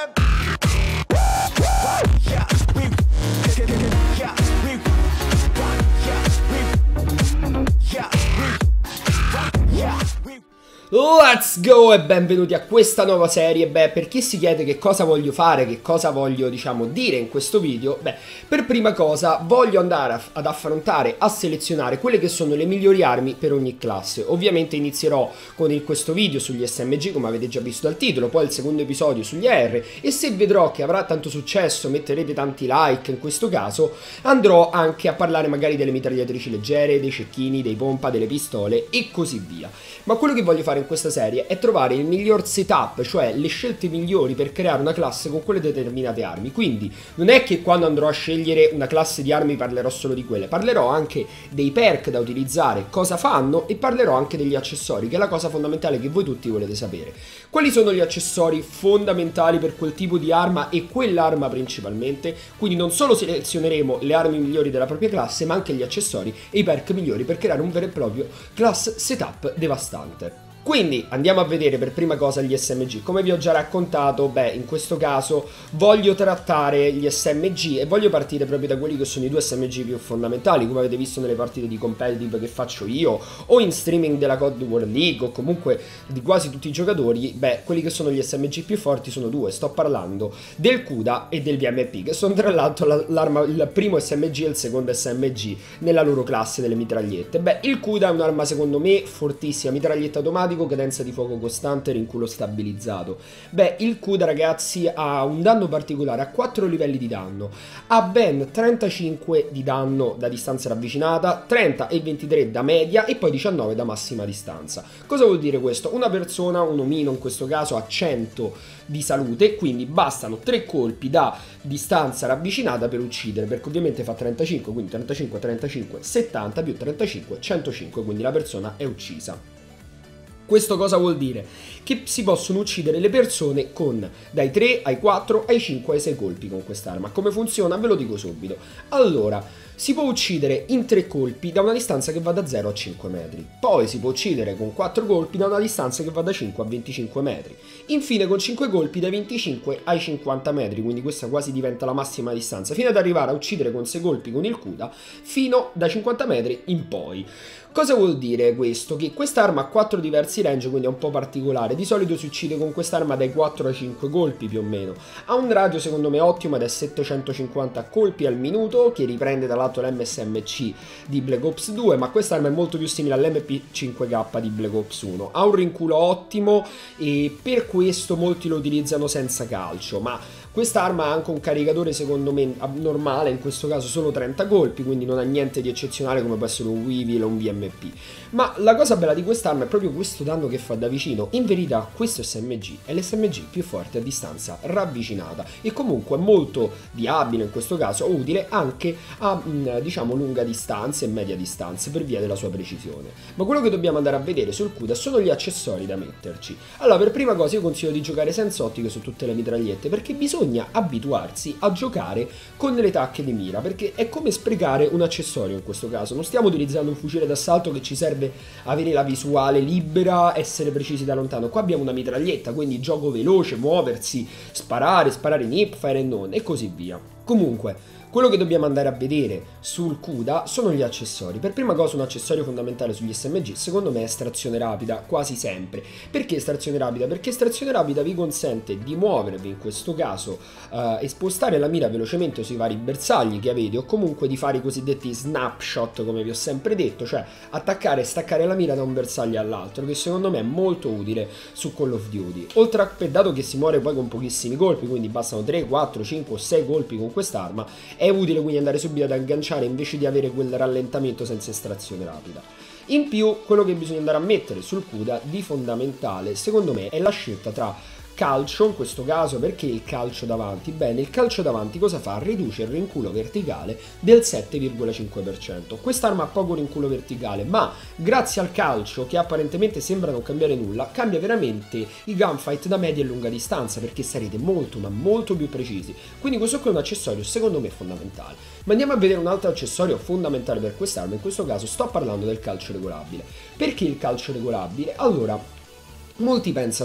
Let's go e benvenuti a questa nuova serie. Beh, per chi si chiede che cosa voglio fare, che cosa voglio, diciamo, dire in questo video, beh, per prima cosa voglio andare ad affrontare, a selezionare quelle che sono le migliori armi per ogni classe. Ovviamente inizierò con questo video sugli SMG, come avete già visto dal titolo, poi il secondo episodio sugli AR, e se vedrò che avrà tanto successo, metterete tanti like in questo caso, andrò anche a parlare magari delle mitragliatrici leggere, dei cecchini, dei pompa, delle pistole e così via. Ma quello che voglio fare in questa serie è trovare il miglior setup, cioè le scelte migliori per creare una classe con quelle determinate armi. Quindi non è che quando andrò a scegliere una classe di armi parlerò solo di quelle, parlerò anche dei perk da utilizzare, cosa fanno, e parlerò anche degli accessori, che è la cosa fondamentale che voi tutti volete sapere. Quali sono gli accessori fondamentali per quel tipo di arma e quell'arma principalmente? Quindi non solo selezioneremo le armi migliori della propria classe, ma anche gli accessori e i perk migliori per creare un vero e proprio class setup devastante. Quindi andiamo a vedere per prima cosa gli SMG. Come vi ho già raccontato, beh, in questo caso voglio trattare gli SMG e voglio partire proprio da quelli che sono i due SMG più fondamentali, come avete visto nelle partite di competitive che faccio io o in streaming della COD World League o comunque di quasi tutti i giocatori. Beh, quelli che sono gli SMG più forti sono due, sto parlando del Kuda e del VMP, che sono tra l'altro il primo SMG e il secondo SMG nella loro classe delle mitragliette. Beh, il Kuda è un'arma secondo me fortissima, mitraglietta automatica, cadenza di fuoco costante, rinculo stabilizzato. Beh, il Kuda, ragazzi, ha un danno particolare, ha 4 livelli di danno, ha ben 35 di danno da distanza ravvicinata, 30 e 23 da media e poi 19 da massima distanza. Cosa vuol dire questo? Una persona, un omino in questo caso, ha 100 di salute, quindi bastano 3 colpi da distanza ravvicinata per uccidere, perché ovviamente fa 35, quindi 35, 35, 70 più 35, 105, quindi la persona è uccisa. Questo cosa vuol dire? Che si possono uccidere le persone con dai 3 ai 4 ai 5 ai 6 colpi con quest'arma. Come funziona? Ve lo dico subito. Allora, si può uccidere in 3 colpi da una distanza che va da 0 a 5 metri. Poi si può uccidere con 4 colpi da una distanza che va da 5 a 25 metri. Infine con 5 colpi dai 25 ai 50 metri, quindi questa quasi diventa la massima distanza, fino ad arrivare a uccidere con 6 colpi con il Kuda fino da 50 metri in poi. Cosa vuol dire questo? Che quest'arma ha 4 diversi range, quindi è un po' particolare. Di solito si uccide con quest'arma dai 4 ai 5 colpi più o meno. Ha un raggio secondo me ottimo ed è 750 colpi al minuto, che riprende dall'altro l'MSMC di Black Ops 2, ma quest'arma è molto più simile all'MP5K di Black Ops 1. Ha un rinculo ottimo e per questo molti lo utilizzano senza calcio, ma quest'arma ha anche un caricatore secondo me normale, in questo caso solo 30 colpi, quindi non ha niente di eccezionale come può essere un Weevil o un VMP. Ma la cosa bella di quest'arma è proprio questo danno che fa da vicino. In verità questo SMG è l'SMG più forte a distanza ravvicinata e comunque molto viabile in questo caso, utile anche a diciamo lunga distanza e media distanza per via della sua precisione. Ma quello che dobbiamo andare a vedere sul Kuda sono gli accessori da metterci. Allora, per prima cosa io consiglio di giocare senza ottiche su tutte le mitragliette, perché bisogna abituarsi a giocare con le tacche di mira, perché è come sprecare un accessorio in questo caso. Non stiamo utilizzando un fucile d'assalto che ci serve avere la visuale libera, essere precisi da lontano. Qua abbiamo una mitraglietta, quindi gioco veloce, muoversi, sparare in hipfire e non, e così via. Comunque, quello che dobbiamo andare a vedere sul Kuda sono gli accessori. Per prima cosa un accessorio fondamentale sugli SMG secondo me è estrazione rapida, quasi sempre. Perché estrazione rapida? Perché estrazione rapida vi consente di muovervi in questo caso e spostare la mira velocemente sui vari bersagli che avete, o comunque di fare i cosiddetti snapshot, come vi ho sempre detto, cioè attaccare e staccare la mira da un bersaglio all'altro, che secondo me è molto utile su Call of Duty. Oltre a, dato che si muore poi con pochissimi colpi, quindi bastano 3, 4, 5 o 6 colpi con quest'arma, è utile quindi andare subito ad agganciare invece di avere quel rallentamento senza estrazione rapida. In più, quello che bisogna andare a mettere sul Kuda di fondamentale, secondo me, è la scelta tra calcio, in questo caso. Perché il calcio davanti? Bene, il calcio davanti cosa fa? Riduce il rinculo verticale del 7,5%. Quest'arma ha poco rinculo verticale, ma grazie al calcio, che apparentemente sembra non cambiare nulla, cambia veramente i gunfight da media e lunga distanza, perché sarete molto ma molto più precisi. Quindi questo qui è un accessorio secondo me fondamentale. Ma andiamo a vedere un altro accessorio fondamentale per quest'arma. In questo caso sto parlando del calcio regolabile. Perché il calcio regolabile? Allora, molti pensano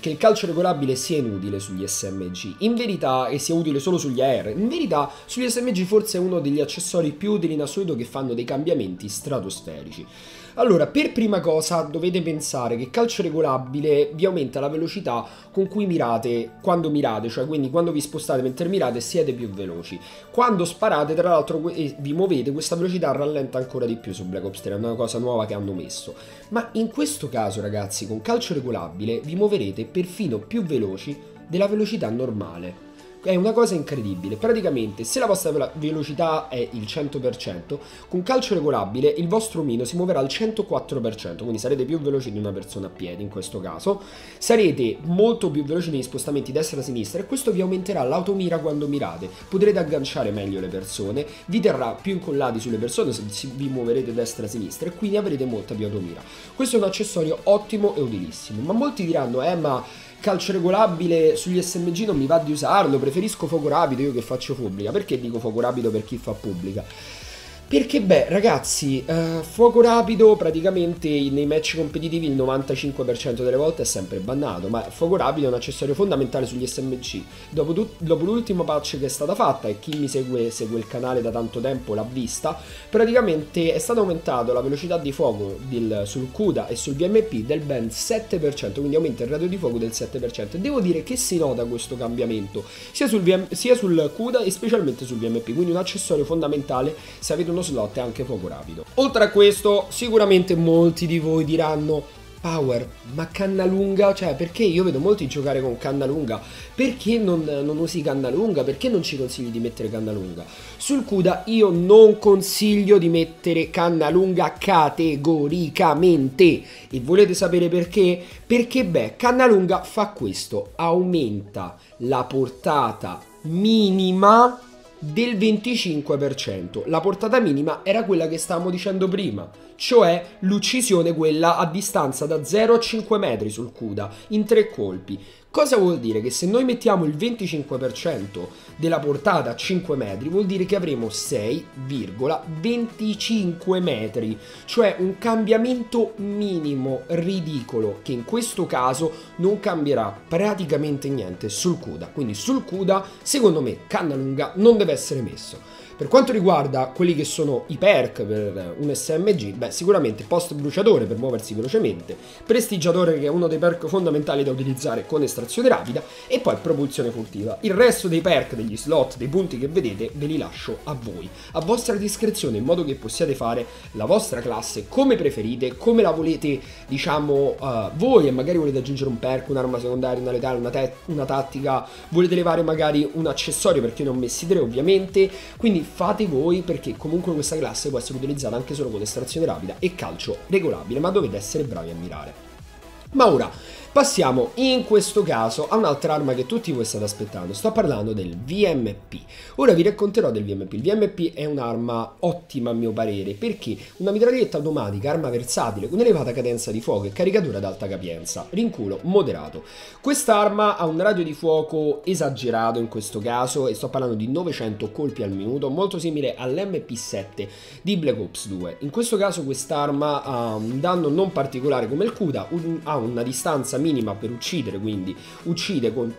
che il calcio regolabile sia inutile sugli SMG, in verità, e sia utile solo sugli AR, in verità sugli SMG forse è uno degli accessori più utili in assoluto che fanno dei cambiamenti stratosferici. Allora, per prima cosa dovete pensare che calcio regolabile vi aumenta la velocità con cui mirate quando mirate, cioè quindi quando vi spostate mentre mirate siete più veloci. Quando sparate, tra l'altro, e vi muovete, questa velocità rallenta ancora di più su Black Ops 3, è una cosa nuova che hanno messo. Ma in questo caso, ragazzi, con calcio regolabile vi muoverete perfino più veloci della velocità normale. È una cosa incredibile. Praticamente, se la vostra velocità è il 100%, con calcio regolabile il vostro omino si muoverà al 104%, quindi sarete più veloci di una persona a piedi in questo caso, sarete molto più veloci negli spostamenti destra-sinistra e questo vi aumenterà l'automira quando mirate, potrete agganciare meglio le persone, vi terrà più incollati sulle persone se vi muoverete destra-sinistra e quindi avrete molta più automira. Questo è un accessorio ottimo e utilissimo, ma molti diranno, ma calcio regolabile sugli SMG non mi va di usarlo, preferisco fuoco rapido io che faccio pubblica. Perché dico fuoco rapido per chi fa pubblica? Perché beh ragazzi, fuoco rapido praticamente nei match competitivi il 95% delle volte è sempre bannato, ma fuoco rapido è un accessorio fondamentale sugli SMG. Dopo l'ultimo patch che è stata fatta, e chi mi segue il canale da tanto tempo l'ha vista, praticamente è stato aumentato la velocità di fuoco sul CUDA e sul VMP del ben 7%, quindi aumenta il raggio di fuoco del 7%. Devo dire che si nota questo cambiamento sia sul CUDA e specialmente sul VMP, quindi un accessorio fondamentale se avete uno slot è anche fuoco rapido. Oltre a questo, sicuramente molti di voi diranno: Power, ma canna lunga? Cioè, perché io vedo molti giocare con canna lunga? Perché non usi canna lunga? Perché non ci consigli di mettere canna lunga? Sul CUDA io non consiglio di mettere canna lunga categoricamente. E volete sapere perché? Perché, beh, canna lunga fa questo: aumenta la portata minima del 25%. La portata minima era quella che stavamo dicendo prima, cioè l'uccisione quella a distanza da 0 a 5 metri sul CUDA in 3 colpi. Cosa vuol dire? Che se noi mettiamo il 25% della portata a 5 metri vuol dire che avremo 6,25 metri, cioè un cambiamento minimo ridicolo che in questo caso non cambierà praticamente niente sul CUDA. Quindi sul CUDA secondo me canna lunga non deve essere messo. Per quanto riguarda quelli che sono i perk per un SMG, beh, sicuramente post bruciatore per muoversi velocemente, prestigiatore che è uno dei perk fondamentali da utilizzare con estrazione rapida e poi propulsione furtiva. Il resto dei perk, degli slot, dei punti che vedete ve li lascio a voi, a vostra discrezione, in modo che possiate fare la vostra classe come preferite, come la volete, diciamo, voi, e magari volete aggiungere un perk, un'arma secondaria, una letale, una tattica, volete levare magari un accessorio perché ne ho messi 3 ovviamente, quindi fate voi, perché comunque questa classe può essere utilizzata anche solo con estrazione rapida e calcio regolabile, ma dovete essere bravi a mirare. Ma ora passiamo in questo caso a un'altra arma che tutti voi state aspettando. Sto parlando del VMP. Ora vi racconterò del VMP. Il VMP è un'arma ottima a mio parere perché una mitraglietta automatica, arma versatile con elevata cadenza di fuoco e caricatura ad alta capienza, rinculo moderato. Quest'arma ha un radio di fuoco esagerato in questo caso e sto parlando di 900 colpi al minuto, molto simile all'MP7 di Black Ops 2. In questo caso quest'arma ha un danno non particolare come il CUDA, ha una distanza minima per uccidere, quindi uccide con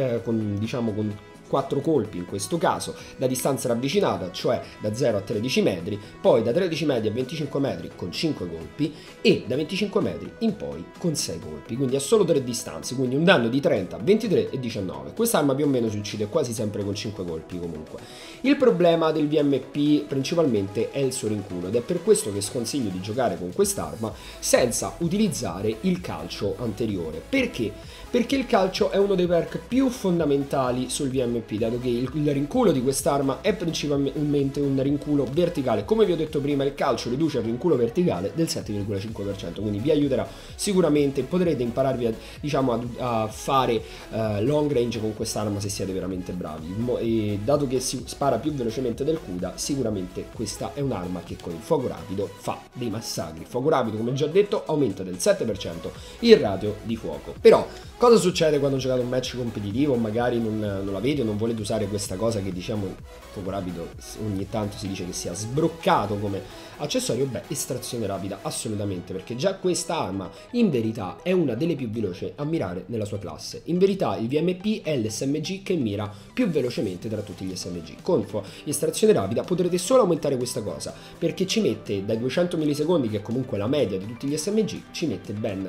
4 colpi in questo caso, da distanza ravvicinata, cioè da 0 a 13 metri, poi da 13 metri a 25 metri con 5 colpi e da 25 metri in poi con 6 colpi, quindi ha solo 3 distanze, quindi un danno di 30, 23 e 19. Quest'arma più o meno si uccide quasi sempre con 5 colpi comunque. Il problema del VMP principalmente è il suo rinculo ed è per questo che sconsiglio di giocare con quest'arma senza utilizzare il calcio anteriore. Perché? Perché il calcio è uno dei perk più fondamentali sul VMP, dato che il rinculo di quest'arma è principalmente un rinculo verticale. Come vi ho detto prima, il calcio riduce il rinculo verticale del 7,5%, quindi vi aiuterà sicuramente, potrete impararvi a fare long range con quest'arma se siete veramente bravi. E dato che si spara più velocemente del CUDA, sicuramente questa è un'arma che con il fuoco rapido fa dei massacri. Il fuoco rapido, come già detto, aumenta del 7% il ratio di fuoco. Però Cosa succede quando giocate un match competitivo? Magari non la vedi o non volete usare questa cosa che diciamo fuoco rapido ogni tanto si dice che sia sbroccato come accessorio. Beh, estrazione rapida assolutamente, perché già questa arma in verità è una delle più veloci a mirare nella sua classe. In verità il VMP è l'SMG che mira più velocemente tra tutti gli SMG. Con estrazione rapida potrete solo aumentare questa cosa, perché ci mette dai 200 millisecondi, che è comunque la media di tutti gli SMG, ci mette ben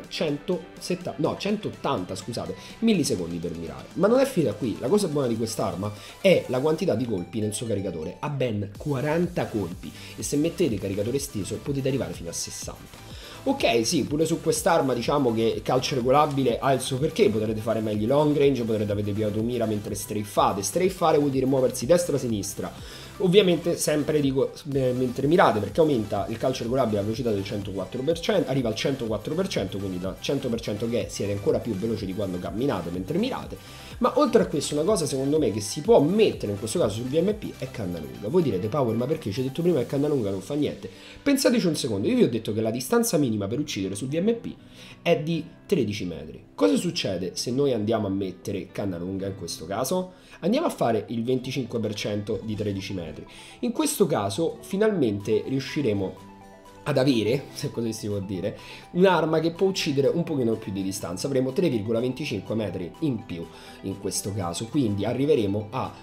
180 scusate, millisecondi per mirare. Ma non è finita qui, la cosa buona di quest'arma è la quantità di colpi nel suo caricatore, ha ben 40 colpi e se mettete caricatore esteso potete arrivare fino a 60. Ok, sì, pure su quest'arma diciamo che calcio regolabile ha il suo perché, potrete fare meglio long range, potrete avere più automira mentre strafate. Strafare vuol dire muoversi destra-sinistra, ovviamente sempre dico mentre mirate, perché aumenta il calcio regolabile la velocità del 104%, arriva al 104%, quindi dal 100% che siete ancora più veloci di quando camminate mentre mirate. Ma oltre a questo una cosa secondo me che si può mettere in questo caso sul VMP è canna lunga. Voi direte Power, ma perché ci hai detto prima che canna lunga non fa niente? Pensateci un secondo, io vi ho detto che la distanza minima per uccidere sul VMP è di 13 metri. Cosa succede se noi andiamo a mettere canna lunga in questo caso? Andiamo a fare il 25% di 13 metri. In questo caso finalmente riusciremo ad avere, se così si può dire, un'arma che può uccidere un pochino più di distanza. Avremo 3,25 metri in più in questo caso, quindi arriveremo a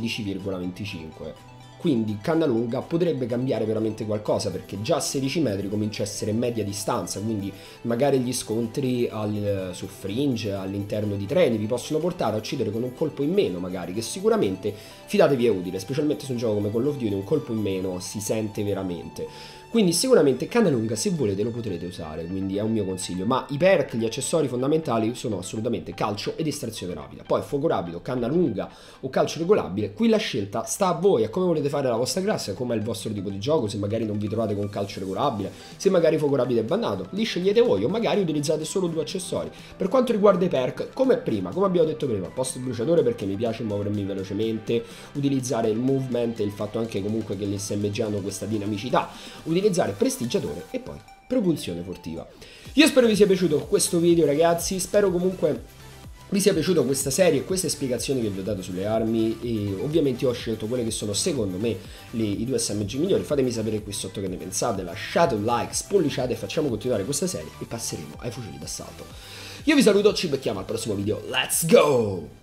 16,25. Quindi canna lunga potrebbe cambiare veramente qualcosa, perché già a 16 metri comincia a essere media distanza, quindi magari gli scontri su fringe, all'interno di treni vi possono portare a uccidere con un colpo in meno magari, che sicuramente, fidatevi, è utile, specialmente su un gioco come Call of Duty un colpo in meno si sente veramente. Quindi sicuramente canna lunga se volete lo potrete usare, quindi è un mio consiglio, ma i perk, gli accessori fondamentali sono assolutamente calcio ed estrazione rapida. Poi fuoco rapido, canna lunga o calcio regolabile, qui la scelta sta a voi, a come volete fare la vostra classe, a come è il vostro tipo di gioco, se magari non vi trovate con calcio regolabile, se magari fuoco rapido è bannato, li scegliete voi o magari utilizzate solo due accessori. Per quanto riguarda i perk, come prima, come abbiamo detto prima, post bruciatore perché mi piace muovermi velocemente, utilizzare il movement e il fatto anche comunque che gli SMG hanno questa dinamicità, utilizzare prestigiatore e poi propulsione furtiva. Io spero vi sia piaciuto questo video ragazzi, spero comunque vi sia piaciuta questa serie e queste spiegazioni che vi ho dato sulle armi, e ovviamente io ho scelto quelle che sono secondo me i due SMG migliori. Fatemi sapere qui sotto che ne pensate, lasciate un like, spolliciate e facciamo continuare questa serie e passeremo ai fucili d'assalto. Io vi saluto, ci becchiamo al prossimo video, let's go!